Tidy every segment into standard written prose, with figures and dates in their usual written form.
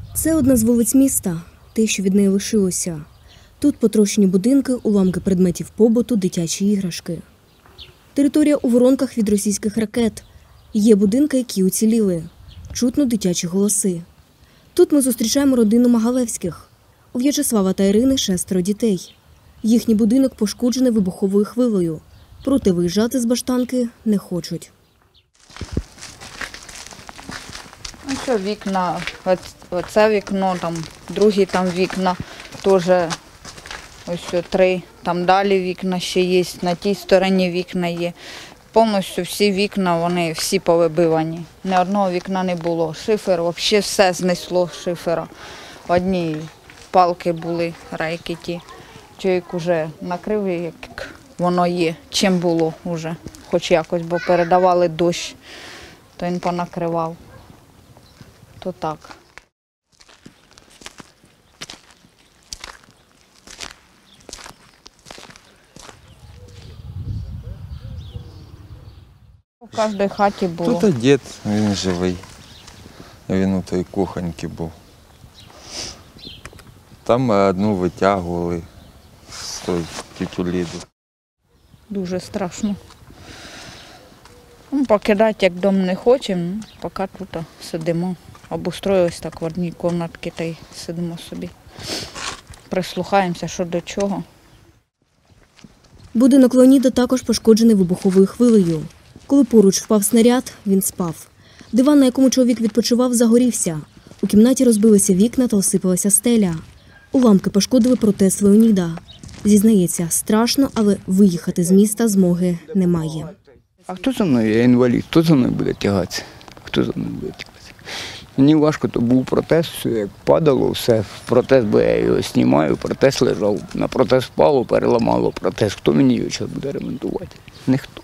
Це одна з вулиць міста, те, що від неї лишилося. Тут потрощені будинки, уламки предметів побуту, дитячі іграшки. Територія у воронках від російських ракет. Є будинки, які уціліли. Чутно дитячі голоси. Тут ми зустрічаємо родину Магалевських. У В'ячеслава та Ірини 6 дітей. Їхній будинок пошкоджений вибуховою хвилею. Проте виїжджати з Баштанки не хочуть. Ось вікна, оце вікно, там другі там вікна, теж ось 3, там далі вікна ще є, на тій стороні вікна є. Повністю всі вікна, вони всі повибивані. Ні одного вікна не було. Шифер, взагалі все знесло з шифера. Одні палки були, рейки ті. Чоловік вже накрив, як воно є, чим було вже, хоч якось, бо передавали дощ, то він понакривав. То так. В кожній хаті було. Тут дід, він живий. Він у той кухоньці був. Там одну витягували з той тітю Ліду. Дуже страшно. Покидати як дом не хочемо, поки тут сидимо. Обустроїлись так в одній кімнаті та й сидимо собі. Прислухаємося, що до чого. Будинок Леоніда також пошкоджений вибуховою хвилею. Коли поруч впав снаряд, він спав. Диван, на якому чоловік відпочивав, загорівся. У кімнаті розбилися вікна та осипалася стеля. Уламки пошкодили протез Леоніда. Зізнається, страшно, але виїхати з міста змоги немає. А хто за мною? Я інвалід. Хто за мною буде тягатися? Хто за мною буде тягатися? Мені важко, то був протез, все як падало, все. Протез, бо я його знімаю, протез лежав. На протез впало, переламало протез. Хто мені його зараз буде ремонтувати? Ніхто.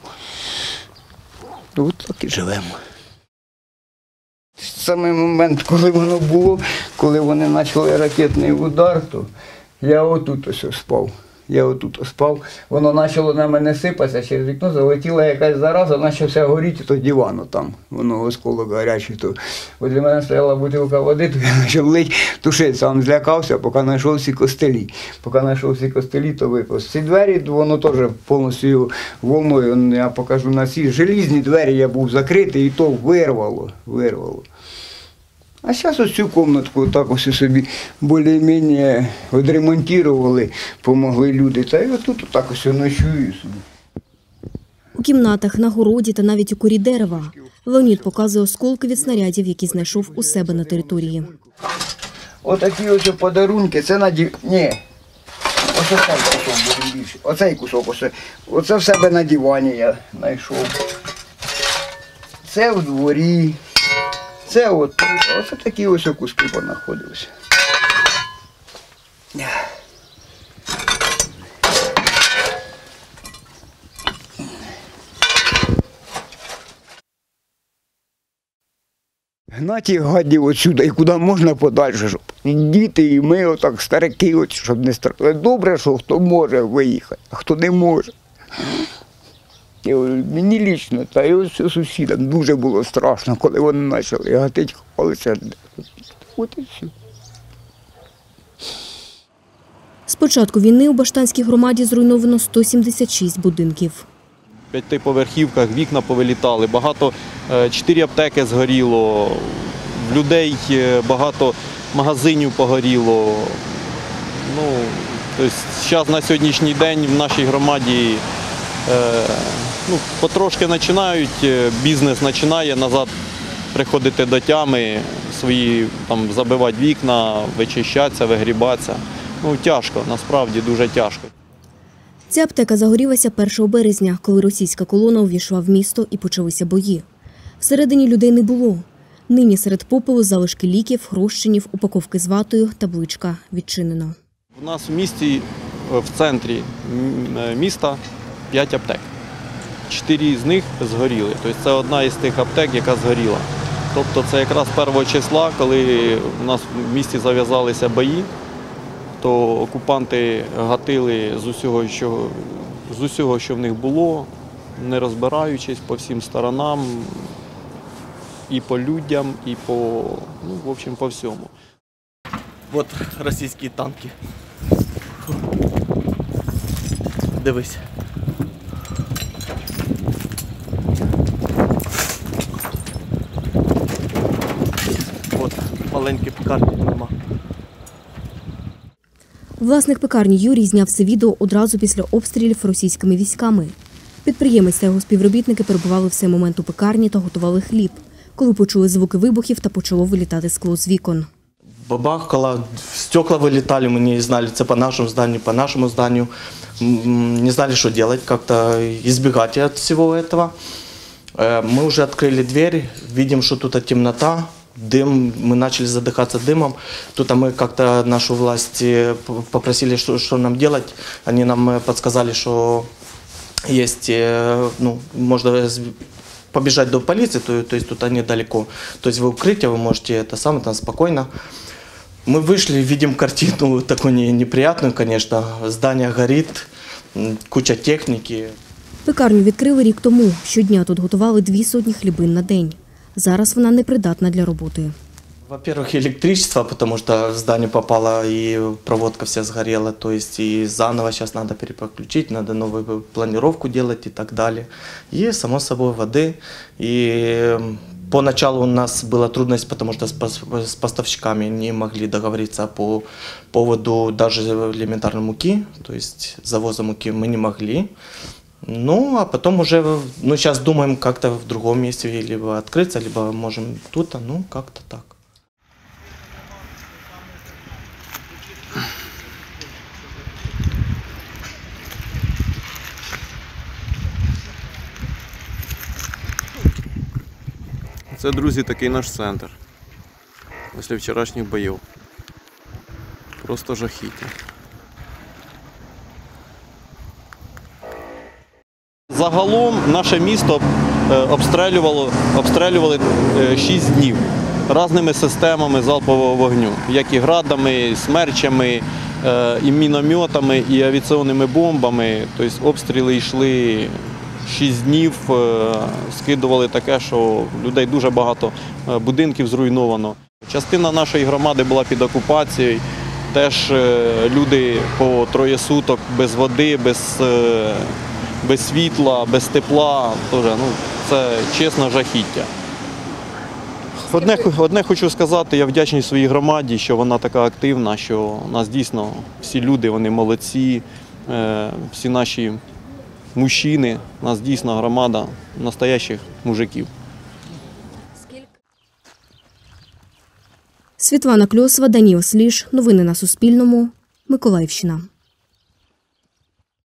От так і живемо. Саме момент, коли воно було, коли вони почали ракетний удар, то я отут ось спав. Воно почало на мене сипатися, через вікно залетіла якась зараза, почався горіти, то диван там, воно осколок гарячий. То возле мене стояла бутилка води, то я почав лить, тушити, сам злякався, поки знайшов всі костелі. То випав. Ці двері, воно теж повністю волною, я покажу на ці желізні двері, я був закритий, і то вирвало. А зараз ось цю кімнатку так ось собі більш-менш відремонтували, допомогли люди. Та й отут так ось ночую собі. У кімнатах, на городі та навіть у корі дерева Леонід показує осколки від снарядів, які знайшов у себе на території. Отакі ось подарунки, це на Ні, ось цей кусок буде більше. Оцей кусок, оце в себе на дивані я знайшов. Це в дворі. Це от тут, оце такі ось куски понаходилися. Гнати їх гадів отсюди і куди можна подальше, щоб діти і ми, отак, старики, щоб не страждали. Добре, що хто може виїхати, а хто не може. Мені лічно, та й ось сусідам дуже було страшно, коли вони почали гатити, ховалися. От і все. З початку війни у Баштанській громаді зруйновано 176 будинків. В 5-поверхівках вікна повилітали, 4 аптеки згоріло, в людей багато магазинів погоріло. Зараз на сьогоднішній день в нашій громаді потрошки починають, бізнес починає назад приходити до тями, свої там забивати вікна, вичищатися, вигрібатися. Тяжко, насправді дуже тяжко. Ця аптека загорілася 1 березня, коли російська колона увійшла в місто і почалися бої. Всередині людей не було. Нині серед попелу залишки ліків, розчинів, упаковки з ватою, табличка «Відчинено». У нас в місті, в центрі міста 5 аптек. 4 з них згоріли. Тобто це одна із тих аптек, яка згоріла. Тобто це якраз 1 числа, коли у нас в місті зав'язалися бої, то окупанти гатили з усього, що в них було, не розбираючись по всім сторонам, і по людям, і по всьому. От російські танки. Дивись. От маленькі пекарні нема. Власник пекарні Юрій зняв це відео одразу після обстрілів російськими військами. Підприємець та його співробітники перебували в цей момент у пекарні та готували хліб, коли почули звуки вибухів та почало вилітати скло з вікон. Бабахкало, стекла вылетали, мы не знали, это по нашему зданию. Не знали, что делать, как-то избегать от всего этого. Мы уже открыли дверь, видим, что тут темнота, дым, мы начали задыхаться дымом. Тут мы как-то нашу власть попросили, что нам делать. Они нам подсказали, что есть, можно побежать до полиции, то есть тут они далеко. То есть в укрытие вы можете там спокойно. Мы вышли, видим картину такую неприятную, конечно. Здание горит, куча техники. Пекарню відкрили рік тому. Щодня тут готували 200 хлібин на день. Зараз вона непридатна для роботи. Во-первых, электричество, потому что в здание попало и проводка вся сгорела, то есть и заново сейчас надо переключить, надо новую планировку делать и так далее. И, само собой, воды. И поначалу у нас была трудность, потому что с поставщиками не могли договориться по поводу даже элементарной муки, то есть завоза муки мы не могли. Ну, а потом уже, сейчас думаем как-то в другом месте либо открыться, либо можем тут, как-то так. Це, друзі, такий наш центр. Після вчорашніх боїв. Просто жахіття. Загалом наше місто обстрілювали 6 днів різними системами залпового вогню, як і градами, і смерчами, і мінометами, і авіаційними бомбами. Тобто обстріли йшли 6 днів, скидували таке, що людей дуже багато будинків зруйновано. Частина нашої громади була під окупацією, теж люди по 3 суток без води, без світла, без тепла. Це чесно жахіття. Одне хочу сказати, я вдячний своїй громаді, що вона така активна, що у нас дійсно всі люди, вони молодці, всі наші мужчини, у нас дійсно громада настоящих мужиків. Світлана Кльосова, Даніл Сліж. Новини на Суспільному. Миколаївщина.